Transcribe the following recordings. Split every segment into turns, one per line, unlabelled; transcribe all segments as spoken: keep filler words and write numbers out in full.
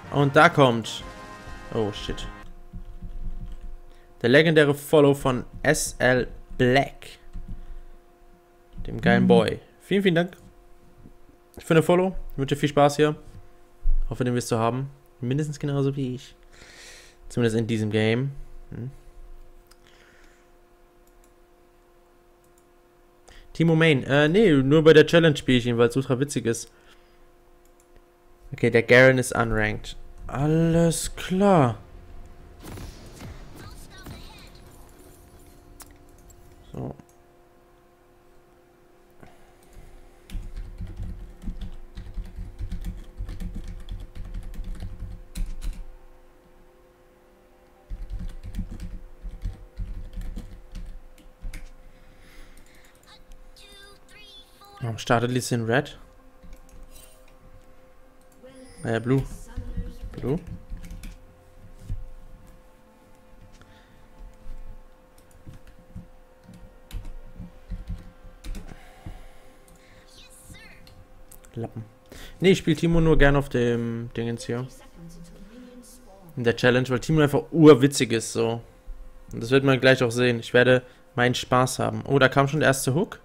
Und da kommt... Oh, shit. Der legendäre Follow von S L Black. Dem geilen Boy. Vielen, vielen Dank für eine Follow. Ich wünsche dir viel Spaß hier. Hoffe, den wirst du haben. Mindestens genauso wie ich. Zumindest in diesem Game. Hm. Timo Main. Äh, nee, nur bei der Challenge spiele ich ihn, weil es ultra witzig ist. Okay, der Garen ist unranked. Alles klar. So. Warum startet Lee Sin Red? Äh, Blue. Blue? Lappen. Nee, ich spiele Timo nur gern auf dem Dingens hier. In der Challenge, weil Timo einfach urwitzig ist, so. Und das wird man gleich auch sehen. Ich werde meinen Spaß haben. Oh, da kam schon der erste Hook.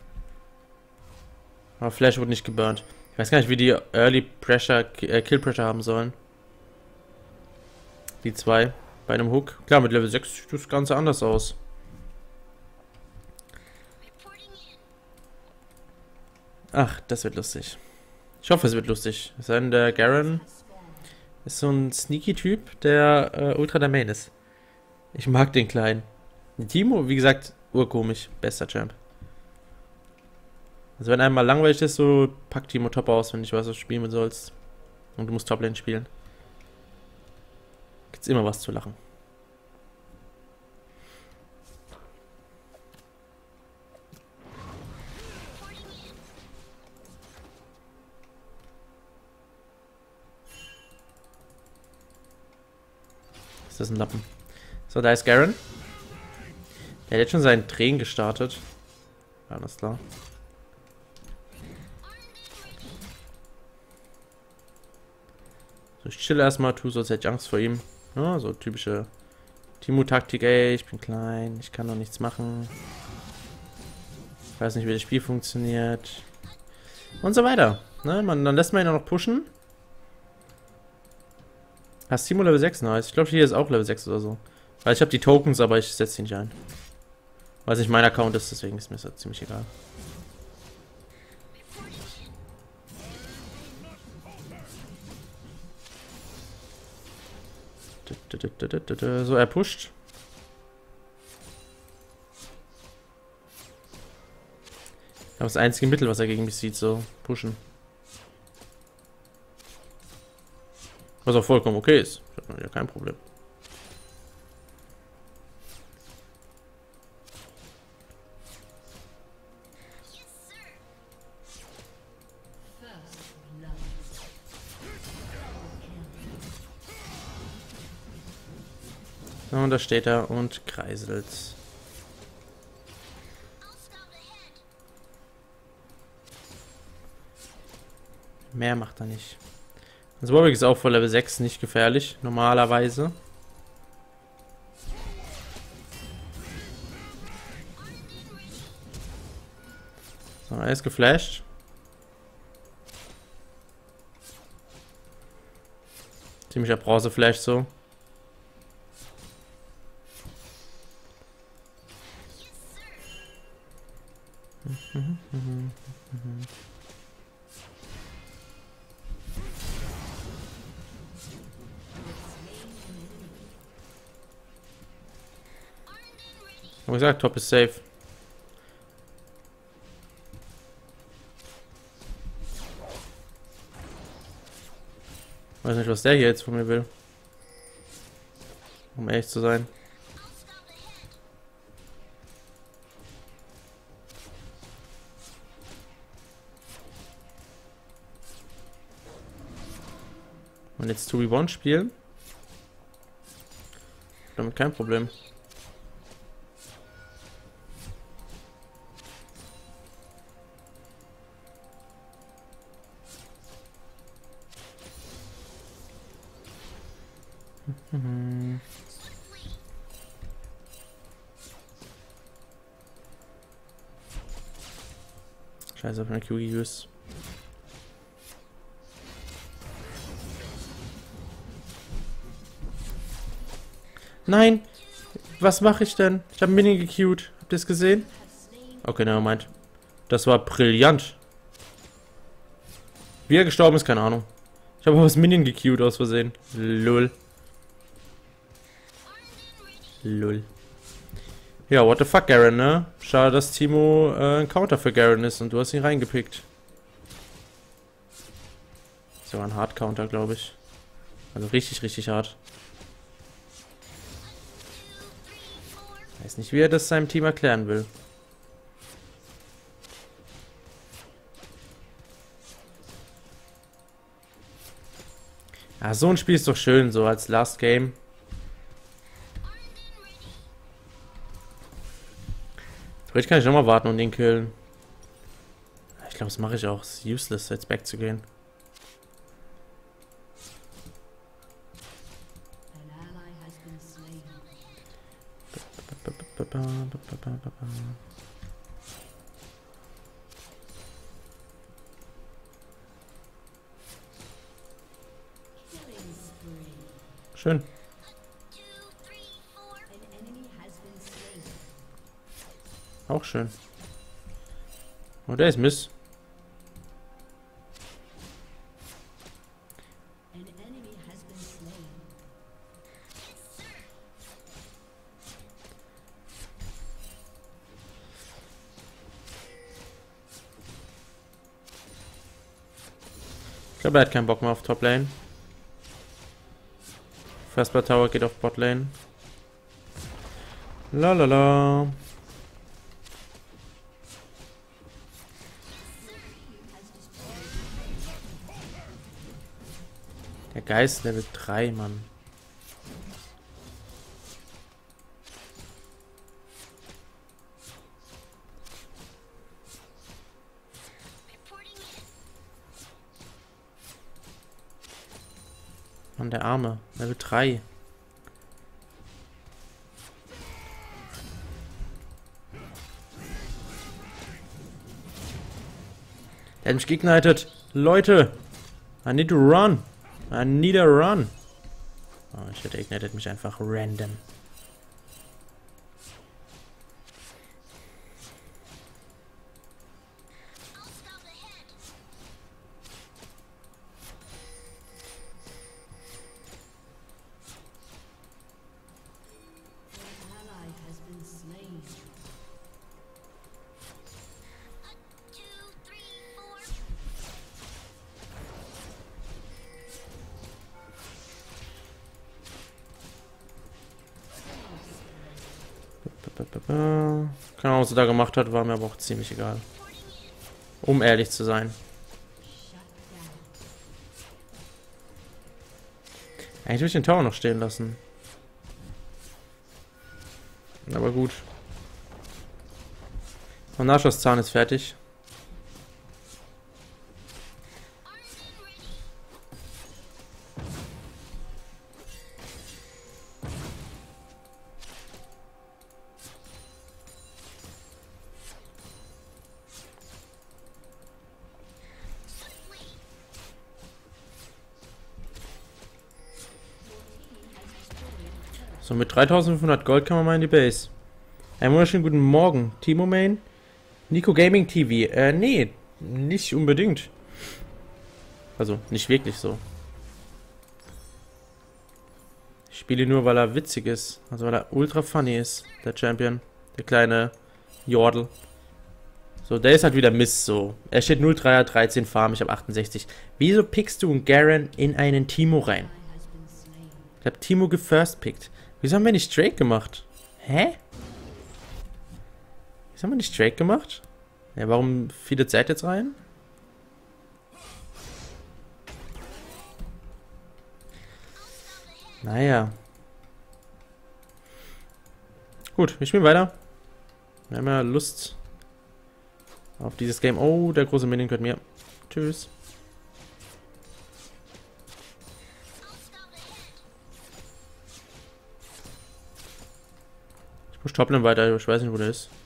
Aber Flash wurde nicht geburnt. Ich weiß gar nicht, wie die Early Pressure, äh, Kill Pressure haben sollen. Die zwei bei einem Hook. Klar, mit Level sechs sieht das Ganze anders aus. Ach, das wird lustig. Ich hoffe, es wird lustig. Es sei denn, der Garen ist so ein Sneaky-Typ, der äh, ultra der Main ist. Ich mag den Kleinen. Timo, wie gesagt, urkomisch. Bester Champ. Also wenn einmal langweilig ist, so packt Timo top aus, wenn du nicht weißt, was du spielen sollst. Und du musst Toplane spielen. Gibt's immer was zu lachen. Ist das ein Lappen? So, da ist Garen. Der hat jetzt schon seinen Tränen gestartet. Alles klar. So, ich chill erstmal, tu so, als hätte ich Angst vor ihm. Ja, so typische Timo-Taktik, ey, ich bin klein, ich kann noch nichts machen. Ich weiß nicht, wie das Spiel funktioniert. Und so weiter. Ne, man, dann lässt man ihn auch noch pushen. Hast Timo Level sechs? Nice. Ich glaube, hier ist auch Level sechs oder so. Weil ich habe die Tokens, aber ich setze ihn nicht ein. Weil es nicht mein Account ist, deswegen ist mir das ziemlich egal. So, er pusht. Das ist das einzige Mittel, was er gegen mich sieht, so pushen. Was auch vollkommen okay ist. Ich habe ja kein Problem. So, und da steht er und kreiselt. Mehr macht er nicht. Das Warwick ist auch vor Level sechs nicht gefährlich, normalerweise. So, er ist geflasht. Ziemlicher Bronze-Flash so. Mhm, mhm, mhm. Ich habe gesagt, Top ist safe. Ich weiß nicht, was der hier jetzt von mir will. Um ehrlich zu sein. Und jetzt zwei gegen eins spielen. Damit kein Problem. Mhm. Scheiße, auf meine Q geused. Nein! Was mache ich denn? Ich habe Minion gequeued. Habt ihr es gesehen? Okay, nevermind. Das war brillant. Wie er gestorben ist, keine Ahnung. Ich habe was Minion gequeued aus Versehen. Lull. Lull. Ja, what the fuck, Garen, ne? Schade, dass Timo äh, ein Counter für Garen ist und du hast ihn reingepickt. So ein Hard-Counter, glaube ich. Also richtig, richtig hart. Weiß nicht, wie er das seinem Team erklären will. Ah, so ein Spiel ist doch schön, so als Last Game. Vielleicht kann ich nochmal warten und den killen. Ich glaube, das mache ich auch. Es ist useless, jetzt back zu gehen. Schön. Auch schön. Oh, der ist Miss. Ich glaube, er hat keinen Bock mehr auf Top Lane. First Blood Tower geht auf Bot Lane. Lalala. Der Geist Level drei, Mann. Mann, der Arme. Level drei. Der hat mich geignitet. Leute! I need to run. I need a run. Oh, ich hätte ignited mich einfach random. Keine Ahnung, was er da gemacht hat, war mir aber auch ziemlich egal. Um ehrlich zu sein. Eigentlich würde ich den Tower noch stehen lassen. Aber gut. Und Nashos Zahn ist fertig. So, mit dreitausendfünfhundert Gold kann man mal in die Base. Einen wunderschönen guten Morgen, Timo Main. Nico Gaming T V. Äh, nee, nicht unbedingt. Also, nicht wirklich so. Ich spiele nur, weil er witzig ist. Also, weil er ultra funny ist, der Champion. Der kleine Jordel. So, der ist halt wieder Mist, so. Er steht null drei dreizehn Farm, ich habe achtundsechzig. Wieso pickst du einen Garen in einen Timo rein? Ich habe Timo gefirstpickt. Wieso haben wir nicht Drake gemacht? Hä? Wieso haben wir nicht Drake gemacht? Ja, warum feedet Zed jetzt rein? Naja. Gut, wir spielen weiter. Wir haben ja Lust auf dieses Game. Oh, der große Minion gehört mir. Tschüss. Push Toplane weiter, ich weiß nicht, wo der ist.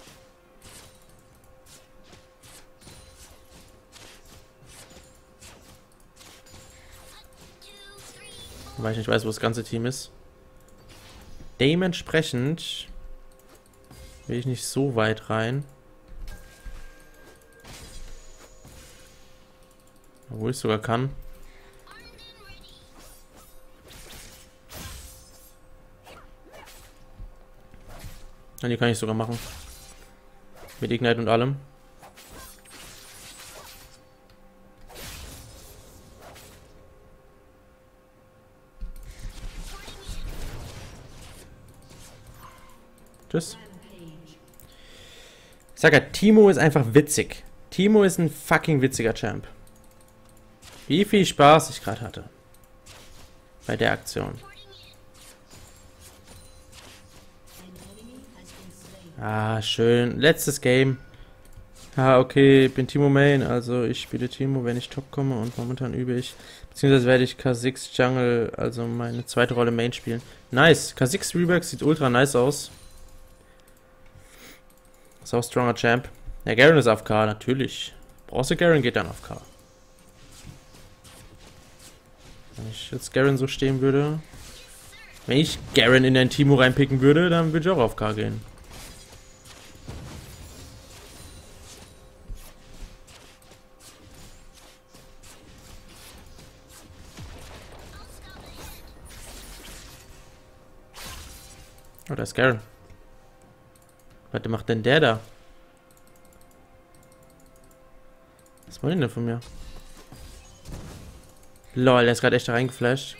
Weil ich nicht weiß, wo das ganze Team ist. Dementsprechend will ich nicht so weit rein. Obwohl ich sogar kann. Ja, die kann ich sogar machen. Mit Ignite und allem. Tschüss. Ich sag ja, Teemo ist einfach witzig. Teemo ist ein fucking witziger Champ. Wie viel Spaß ich gerade hatte. Bei der Aktion. Ah, schön. Letztes Game. Ah, okay, ich bin Teemo Main, also ich spiele Teemo, wenn ich Top komme und momentan übe ich. Beziehungsweise werde ich K sechs Jungle, also meine zweite Rolle Main spielen. Nice. K sechs Rework sieht ultra nice aus. Ist auch stronger Champ. Ja, Garen ist A F K, natürlich. Brauchst du Garen, geht dann A F K. Wenn ich jetzt Garen so stehen würde. Wenn ich Garen in ein Teemo reinpicken würde, dann würde ich auch A F K gehen. Oh, da ist Garen. Was macht denn der da? Was wollen denn von mir? Lol, der ist gerade echt da reingeflasht.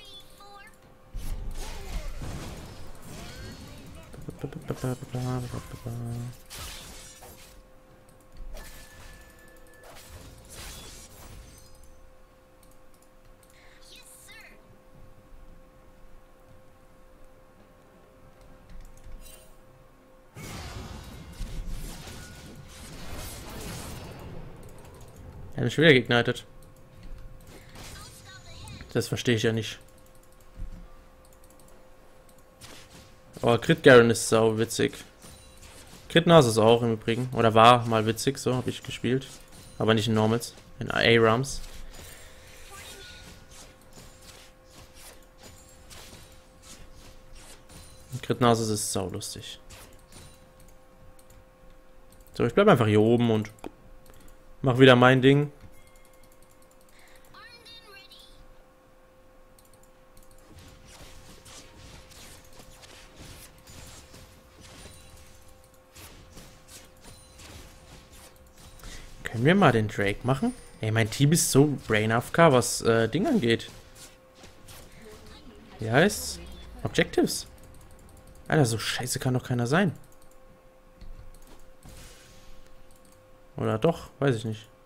Er hat mich schon wieder geignitet. Das verstehe ich ja nicht. Oh, Crit Garen ist sau witzig. Crit Nase ist auch im Übrigen. Oder war mal witzig, so habe ich gespielt. Aber nicht in Normals. In A-Rams. Crit Nase ist sau lustig. So, ich bleibe einfach hier oben und mach wieder mein Ding. Können wir mal den Drake machen? Ey, mein Team ist so Brain A F K, was äh, Ding angeht. Wie heißt's? Objectives. Alter, so scheiße kann doch keiner sein. Oder doch? Weiß ich nicht.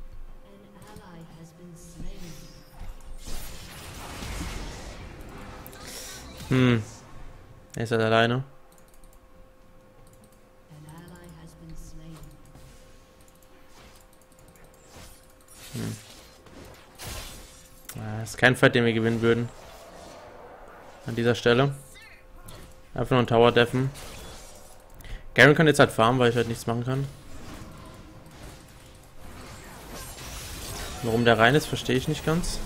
Hm. Er ist halt alleine. Hm. Ah, ist kein Fight, den wir gewinnen würden. An dieser Stelle. Einfach nur ein Tower deffen. Garen kann jetzt halt farmen, weil ich halt nichts machen kann. Warum der rein ist, verstehe ich nicht ganz.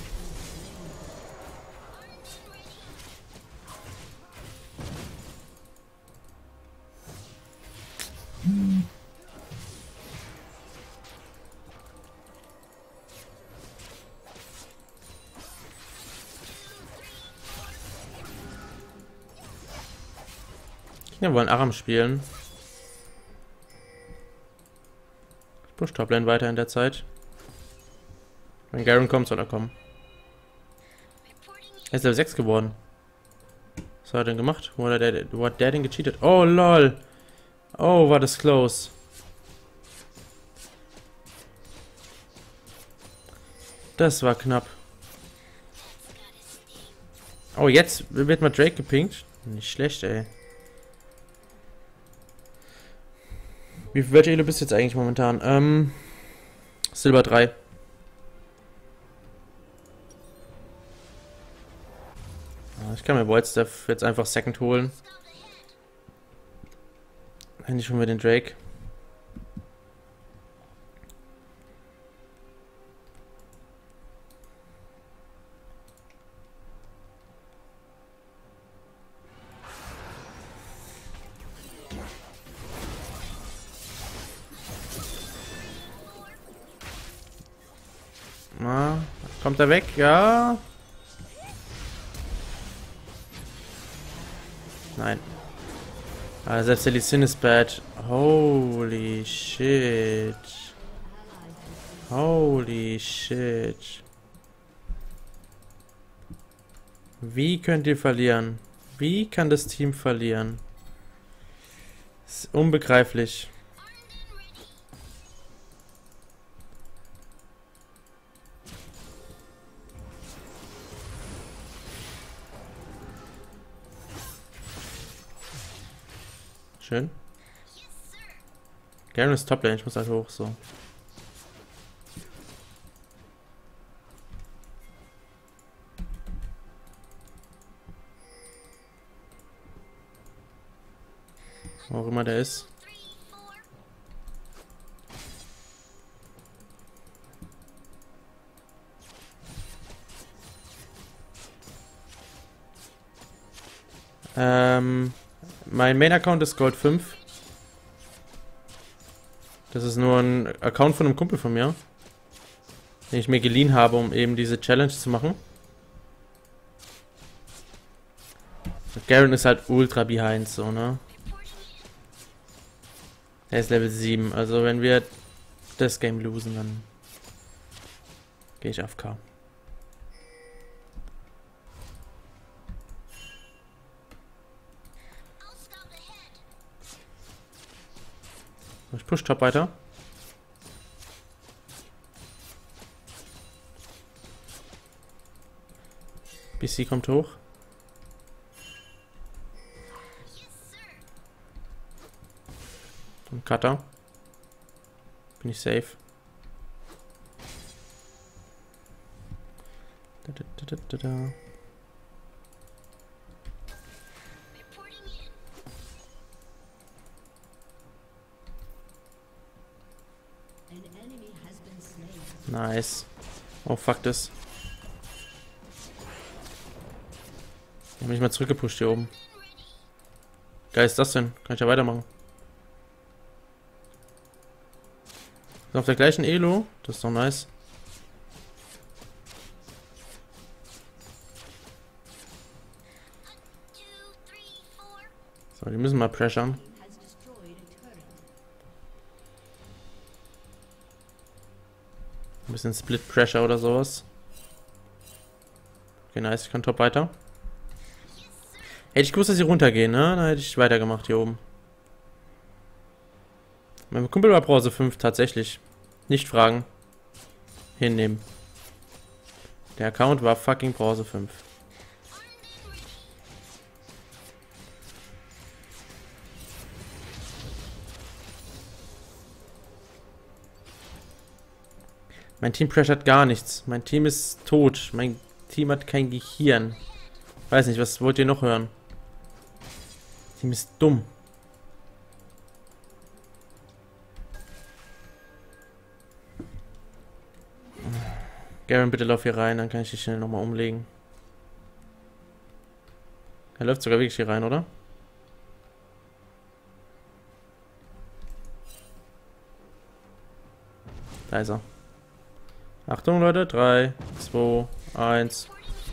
Wir wollen Aram spielen. Ich push Toplane weiter in der Zeit. Wenn Garen kommt, soll er kommen. Er ist Level sechs geworden. Was hat er denn gemacht? Wo hat der, wo hat der denn gecheatet? Oh, lol. Oh, war das close. Das war knapp. Oh, jetzt wird mal Drake gepinkt. Nicht schlecht, ey. Wie viel welche Elo bist du jetzt eigentlich momentan? Ähm, Silber drei. Ich kann mir Void Staff jetzt einfach Second holen. Endlich holen wir den Drake. Na, kommt er weg? Ja. Nein. Ah, selbst der Lee Sin ist bad. Holy shit. Holy shit. Wie könnt ihr verlieren? Wie kann das Team verlieren? Das ist unbegreiflich. Schön. Garen ist Toplane, ich muss halt hoch, so. Wo auch immer der ist. Ähm... Mein Main-Account ist Gold fünf. Das ist nur ein Account von einem Kumpel von mir, den ich mir geliehen habe, um eben diese Challenge zu machen. Garen ist halt ultra behind, so, ne? Er ist Level sieben, also wenn wir das Game losen, dann gehe ich A F K. Ich push top weiter. B C kommt hoch. Und Cutter. Bin ich safe. Da, da, da, da, da. Nice. Oh, fuck das. Ich hab mich mal zurückgepusht hier oben. Geil ist das denn? Kann ich ja weitermachen. Ist auf der gleichen Elo. Das ist doch nice. So, die müssen mal pressern. Ein bisschen Split Pressure oder sowas. Okay, nice. Ich kann top weiter. Hätte ich gewusst, dass sie runtergehen, ne? Dann hätte ich weitergemacht hier oben. Mein Kumpel war Bronze fünf, tatsächlich. Nicht fragen. Hinnehmen. Der Account war fucking Bronze fünf. Mein Team pressured gar nichts. Mein Team ist tot. Mein Team hat kein Gehirn. Weiß nicht, was wollt ihr noch hören? Das Team ist dumm. Garen, bitte lauf hier rein, dann kann ich dich schnell nochmal umlegen. Er läuft sogar wirklich hier rein, oder? Da ist er. Achtung, Leute. drei, zwei, eins.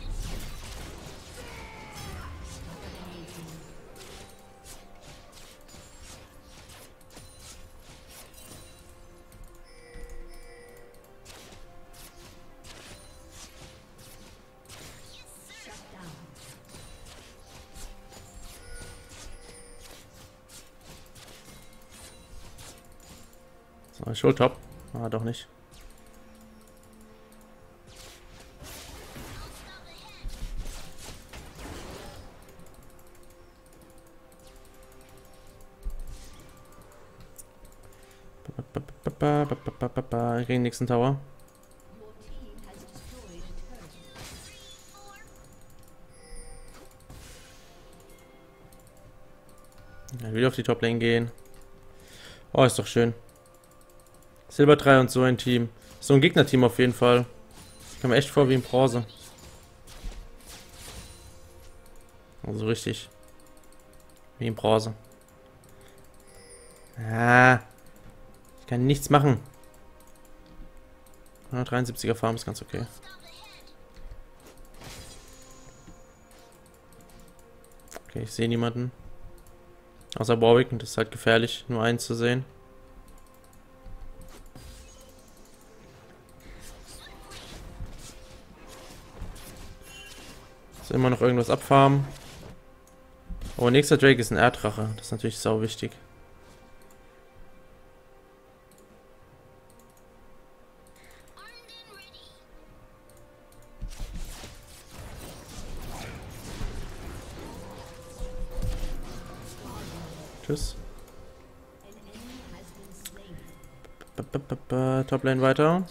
So, ich hol top. Ah, doch nicht. Ich krieg den nächsten Tower. Ja, wieder auf die Top-Lane gehen. Oh, ist doch schön. Silber drei und so ein Team. So ein Gegnerteam auf jeden Fall. Ich komme mir echt vor wie in Bronze. Also richtig. Wie in Bronze. Ah. Ich kann nichts machen. hundertdreiundsiebziger Farm ist ganz okay. Okay, ich sehe niemanden. Außer Warwick und das ist halt gefährlich, nur einen zu sehen. Ist immer noch irgendwas abfarmen. Oh, nächster Drake ist ein Erddrache. Das ist natürlich sau wichtig. Tschüss. Toplane weiter.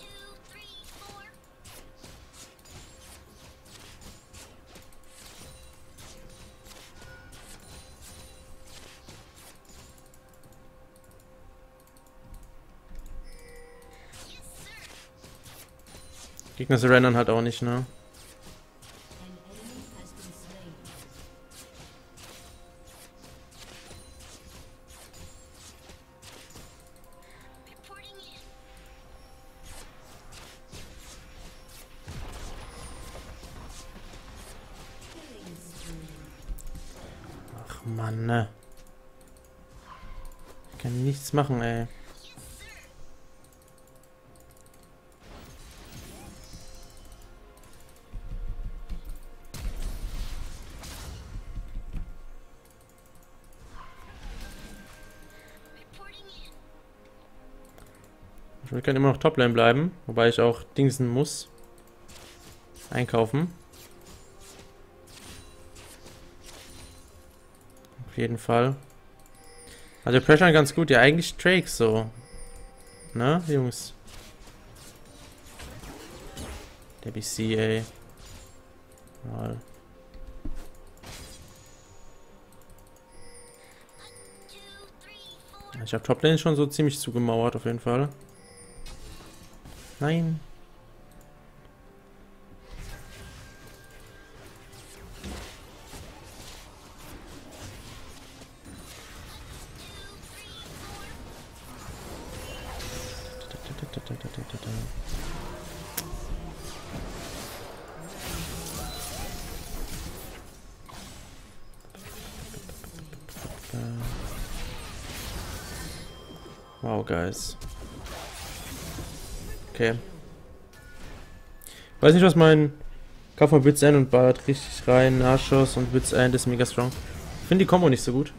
Gegner surrendern halt auch nicht, ne? Ach Mann, ne? Ich kann nichts machen, ey. Wir können immer noch Toplane bleiben, wobei ich auch dingsen muss. Einkaufen. Auf jeden Fall. Also der Pressure ganz gut, ja eigentlich Drake so. Ne, Jungs? Der B C, ey. Mal. Ich habe Toplane schon so ziemlich zugemauert, auf jeden Fall. Nein. Wow, guys. Okay. Weiß nicht, was mein Kauf mal Wits End und ballert richtig rein. Nahschuss und Wits End ist mega strong. Ich finde die Kombo nicht so gut.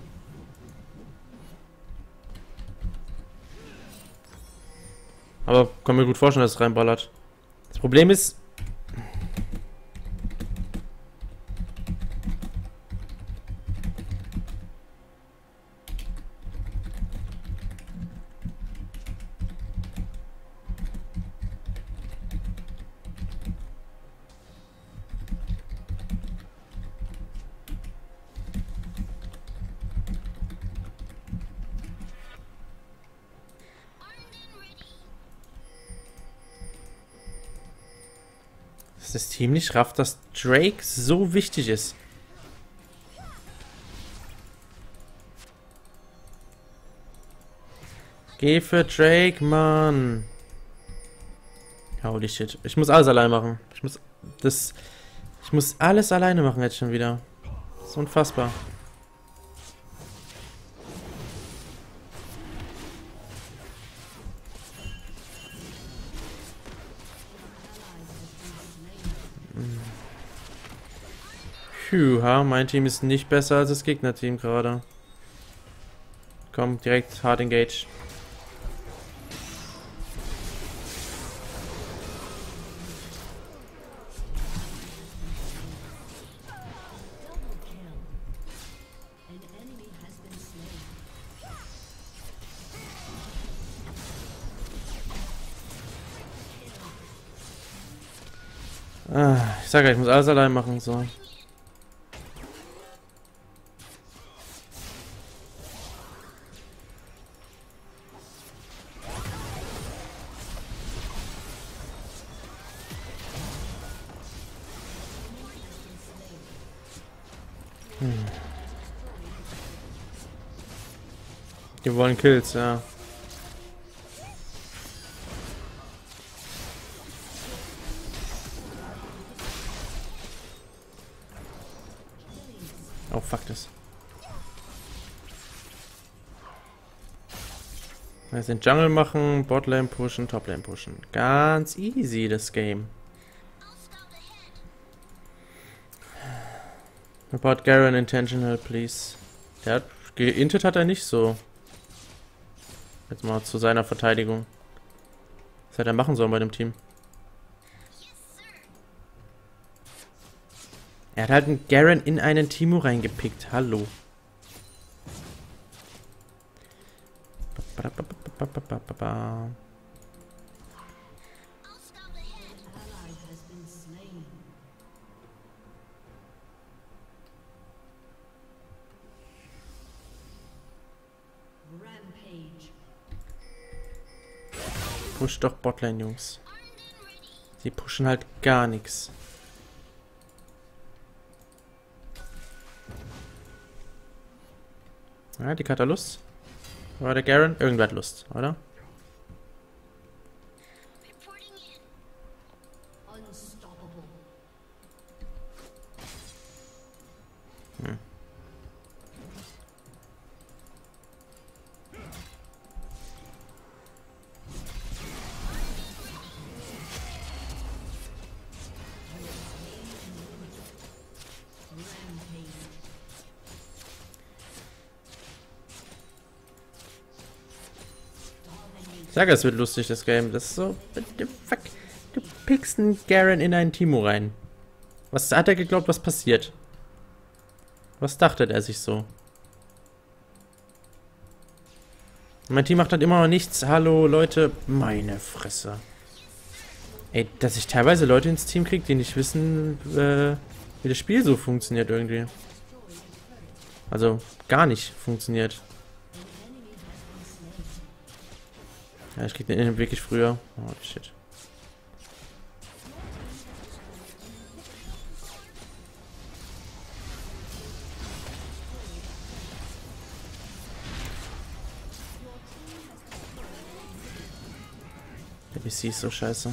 Aber kann mir gut vorstellen, dass es reinballert. Das Problem ist. Das Team nicht rafft, dass Drake so wichtig ist. Geh für Drake, Mann. Holy shit. Ich muss alles allein machen. Ich muss das. Ich muss alles alleine machen jetzt schon wieder. Das ist unfassbar. Phew, mein Team ist nicht besser als das Gegnerteam gerade. Komm, direkt hard engage. Ah, ich sag ja, ich muss alles allein machen, so. Hm. Die wollen Kills, ja. Oh, fuck das. Wir sind Jungle machen, Botlane pushen, Toplane pushen. Ganz easy, das Game. Report Garen intentional, please. Der hat geintet hat er nicht so. Jetzt mal zu seiner Verteidigung. Was hätte er machen sollen bei dem Team? Er hat halt einen Garen in einen Timo reingepickt. Hallo. Push doch Botlane, Jungs. Die pushen halt gar nichts. Ja, die hat er Lust. Oder der Garen? Irgendwer hat Lust, oder? Hm. Ich sage, es wird lustig, das Game. Das ist so... Fuck. Du pickst einen Garen in einen Timo rein. Was hat er geglaubt, was passiert? Was dachte er sich so? Mein Team macht halt immer noch nichts. Hallo, Leute. Meine Fresse. Ey, dass ich teilweise Leute ins Team kriege, die nicht wissen, äh, wie das Spiel so funktioniert irgendwie. Also, gar nicht funktioniert. Ja, ich krieg den Innen wirklich früher. Oh, shit. Der B C ist so scheiße.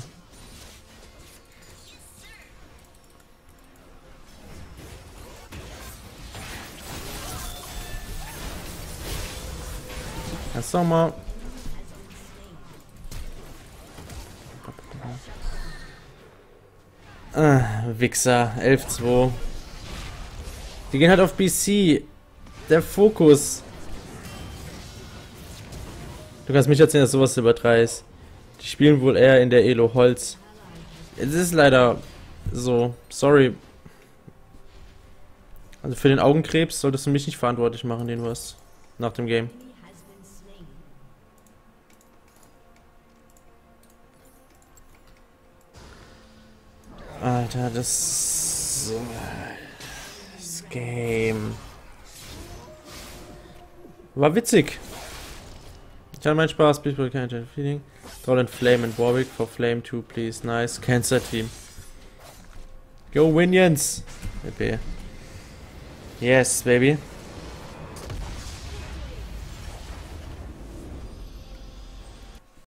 Kannst du mal... Ah, Wichser, elf zwei. Die gehen halt auf B C. Der Fokus. Du kannst mich erzählen, dass sowas übertreibst. Die spielen wohl eher in der Elo Holz. Es ist leider so. Sorry. Also für den Augenkrebs solltest du mich nicht verantwortlich machen, den du hast. Nach dem Game. Alter, das... Das Game... War witzig. Ich hatte meinen Spaß. People can't feeling. Troll and Flame and Warwick for Flame two, please. Nice. Cancer Team. Go Minions! Baby. Yes, baby.